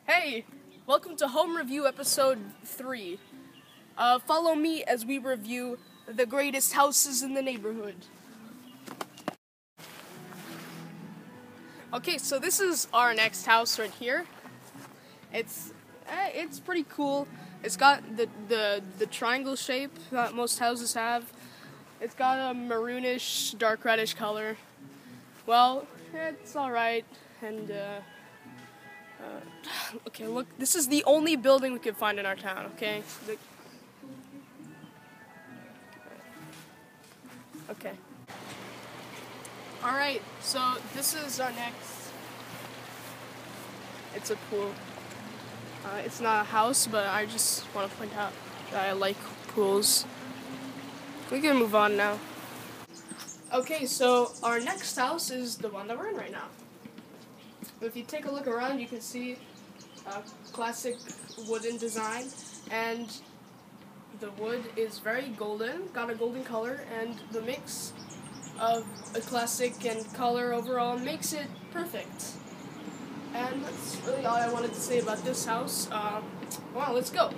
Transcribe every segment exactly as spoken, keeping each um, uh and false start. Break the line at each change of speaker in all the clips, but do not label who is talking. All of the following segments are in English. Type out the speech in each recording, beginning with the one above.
Hey, welcome to Home Review Episode three. Uh, follow me as we review the greatest houses in the neighborhood. Okay, so this is our next house right here. It's eh, it's pretty cool. It's got the, the, the triangle shape that most houses have. It's got a maroonish, dark reddish color. Well, it's alright, and uh, uh, okay, look, this is the only building we could find in our town, okay? The, okay. Alright, so this is our next, it's a pool. Uh, it's not a house, but I just want to point out that I like pools. We can move on now. Okay, so our next house is the one that we're in right now. If you take a look around, you can see a classic wooden design, and the wood is very golden, got a golden color, and the mix of a classic and color overall makes it perfect. And that's really all I wanted to say about this house. Uh, well, let's go.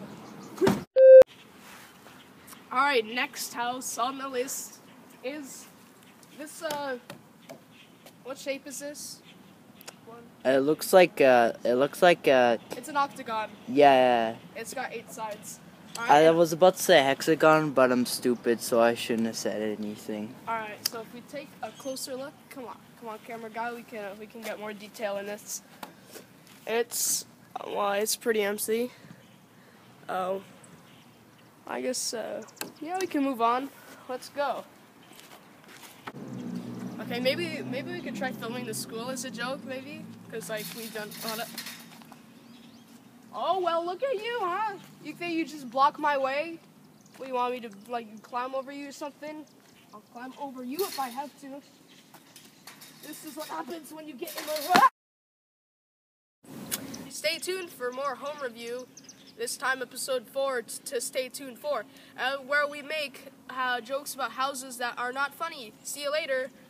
Alright, next house on the list is this, uh, what shape is this? One.
It looks like, uh, it looks like, uh,
It's an octagon.
yeah.
It's got eight sides.
I was about to say hexagon, but I'm stupid, so I shouldn't have said anything.
Alright, so if we take a closer look, come on, come on, camera guy, we can we can get more detail in this. It's, well, it's pretty empty. Oh, I guess, uh, yeah, we can move on. Let's go. Okay, maybe maybe we could try filming the school as a joke, maybe, because like we've done. Oh, well, look at you, huh? You think you just block my way? What, you want me to, like, climb over you or something? I'll climb over you if I have to. This is what happens when you get in the way. Stay tuned for more home review, this time episode four t- to stay tuned for, uh, where we make uh, jokes about houses that are not funny. See you later.